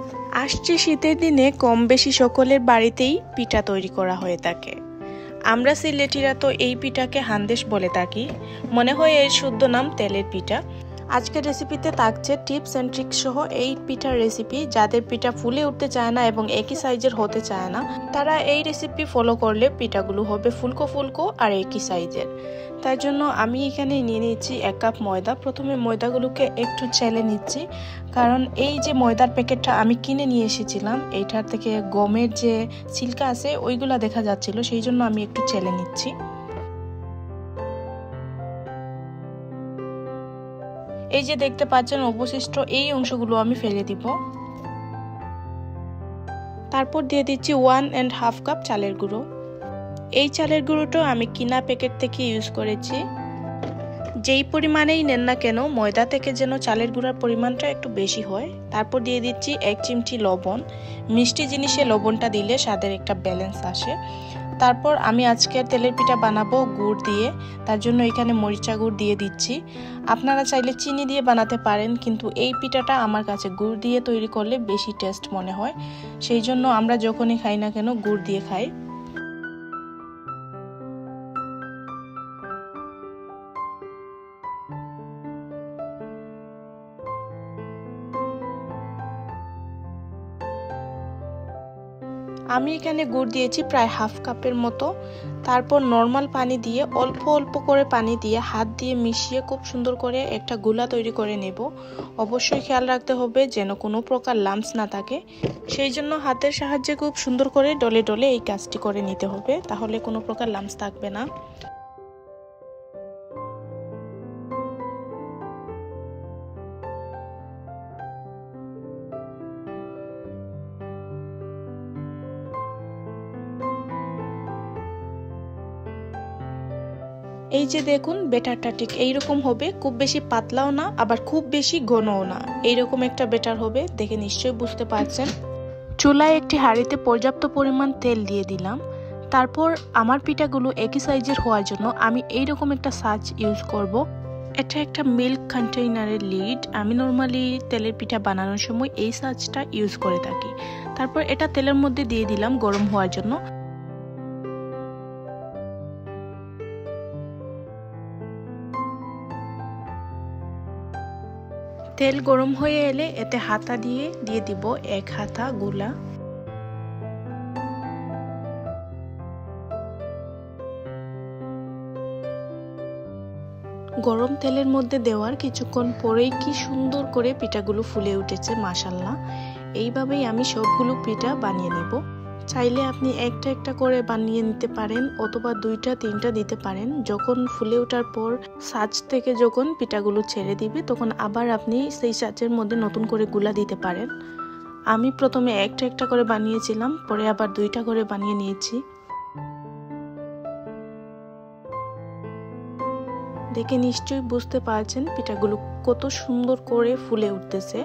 আসছে শীতের দিনে কম বেশি সকলের বাড়িতেই পিঠা তৈরি করা হয়ে থাকে। আমরা সিলেটিরা তো এই পিঠাকে হান্দেশ বলে থাকি, মনে হয় এর শুদ্ধ নাম তেলের পিঠা। আজকের রেসিপিতে থাকছে টিপস অ্যান্ড ট্রিক্স সহ এই পিঠার রেসিপি। যাদের পিঠা ফুলে উঠতে চায় না এবং একই সাইজের হতে চায় না, তারা এই রেসিপি ফলো করলে পিঠাগুলো হবে ফুলকো ফুলকো আর একই সাইজের। তার জন্য আমি এখানে নিয়ে নিচ্ছি 1 কাপ ময়দা। প্রথমে ময়দাগুলোকে একটু চেলে নিচ্ছি, কারণ এই যে ময়দার প্যাকেটটা আমি কিনে নিয়ে এসেছিলাম, এইটার থেকে গমের যে ছিলকা আছে ওইগুলা দেখা যাচ্ছিল, সেই জন্য আমি একটু চেলে নিচ্ছি। এই যে দেখতে পাচ্ছেন অবশিষ্ট এই অংশগুলো আমি ফেলে দিব। তারপর দিয়ে দিচ্ছি 1.5 কাপ চালের গুঁড়ো। এই চালের গুঁড়োটা আমি কিনা প্যাকেট থেকে ইউজ করেছি। যেই পরিমাণেই নেন না কেন, ময়দা থেকে যেন চালের গুঁড়ার পরিমাণটা একটু বেশি হয়। তারপর দিয়ে দিচ্ছি 1 চিমটি লবণ। মিষ্টি জিনিসে লবণটা দিলে স্বাদের একটা ব্যালেন্স আসে। তারপর আমি আজকে তেলের পিঠা বানাবো গুড় দিয়ে, তার জন্য এখানে মরিচা গুড় দিয়ে দিচ্ছি। আপনারা চাইলে চিনি দিয়ে বানাতে পারেন, কিন্তু এই পিঠাটা আমার কাছে গুড় দিয়ে তৈরি করলে বেশি টেস্ট মনে হয়, সেই জন্য আমরা যখনই খাই না কেন গুড় দিয়ে খাই। আমি এখানে গুড় দিয়েছি প্রায় 1/2 কাপের মতো। তারপর নর্মাল পানি দিয়ে অল্প অল্প করে পানি দিয়ে হাত দিয়ে মিশিয়ে খুব সুন্দর করে একটা গোলা তৈরি করে নেব। অবশ্যই খেয়াল রাখতে হবে যেন কোনো প্রকার লাম্পস না থাকে, সেই জন্য হাতের সাহায্যে খুব সুন্দর করে ডলে ডলে এই কাজটি করে নিতে হবে, তাহলে কোনো প্রকার লাম্পস থাকবে না। এই যে দেখুন ব্যাটারটা ঠিক এইরকম হবে, খুব বেশি পাতলাও না আবার খুব বেশি ঘনও না, এইরকম একটা ব্যাটার হবে। দেখে নিশ্চয়ই বুঝতে পারছেন। চুলায় একটি হাঁড়িতে পর্যাপ্ত পরিমাণ তেল দিয়ে দিলাম। তারপর আমার পিঠাগুলো একই সাইজের হওয়ার জন্য আমি এইরকম একটা সাজ ইউজ করব। এটা একটা মিল্ক কন্টেইনারের লিড। আমি নর্মালি তেলের পিঠা বানানোর সময় এই সাজটা ইউজ করে থাকি। তারপর এটা তেলের মধ্যে দিয়ে দিলাম গরম হওয়ার জন্য। তেল গরম হয়ে এলে এতে হাতা দিয়ে দিব 1 হাতা গোলা। গরম তেলের মধ্যে দেওয়ার কিছুক্ষণ পরেই কি সুন্দর করে পিঠাগুলো ফুলে উঠেছে, মাশাআল্লাহ। এইভাবেই আমি সবগুলো পিঠা বানিয়ে নেব। চাইলে আপনি একটা একটা করে বানিয়ে নিতে পারেন অথবা 2টা 3টা দিতে পারেন। যখন ফুলে ওঠার পর সাজ থেকে যখন পিঠাগুলো ছেড়ে দিবে, তখন আবার আপনি সেই সাজের মধ্যে নতুন করে গুলা দিতে পারেন। আমি প্রথমে একটা একটা করে বানিয়েছিলাম, পরে আবার 2টা করে বানিয়ে নিয়েছি। দেখে নিশ্চয়ই বুঝতে পারছেন পিঠাগুলো কত সুন্দর করে ফুলে উঠতেছে।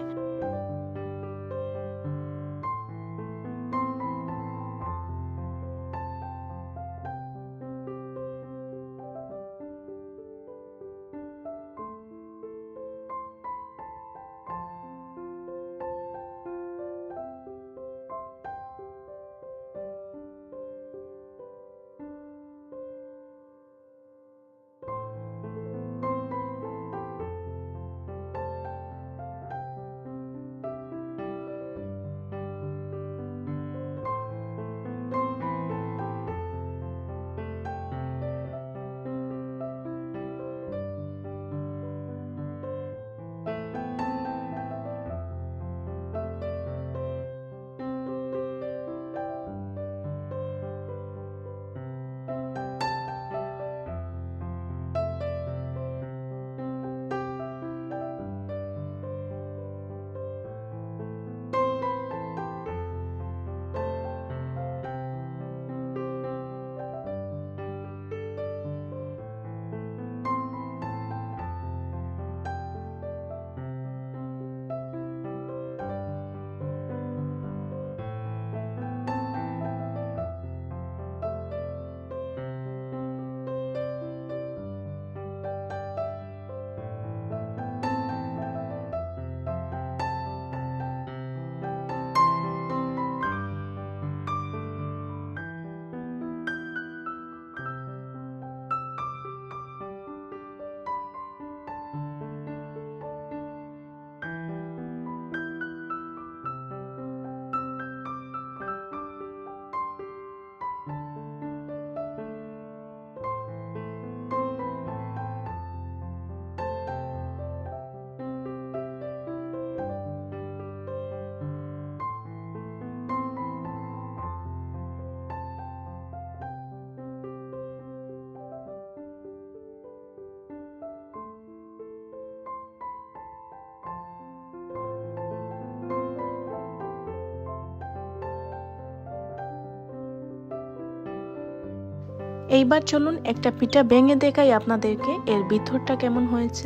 এইবার চলুন একটা পিঠা ভেঙে দেখাই আপনাদেরকে এর ভিতরটা কেমন হয়েছে।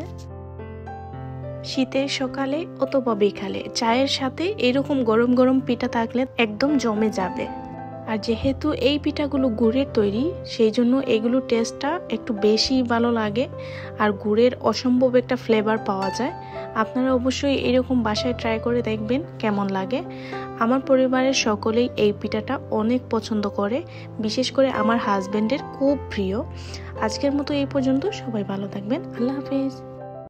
শীতের সকালে অথবা বিকালে চায়ের সাথে এরকম গরম গরম পিঠা থাকলে একদম জমে যাবে। আর যেহেতু এই পিঠাগুলো গুড়ের তৈরি, সেই জন্য এগুলোর টেস্টটা একটু বেশি ভালো লাগে আর গুড়ের অসম্ভব একটা ফ্লেভার পাওয়া যায়। আপনারা অবশ্যই এরকম বাসায় ট্রাই করে দেখবেন কেমন লাগে। আমার পরিবারের সকলেই এই পিঠাটা অনেক পছন্দ করে, বিশেষ করে আমার হাজবেন্ডের খুব প্রিয়। আজকের মতো এই পর্যন্ত, সবাই ভালো থাকবেন। আল্লাহ হাফেজ।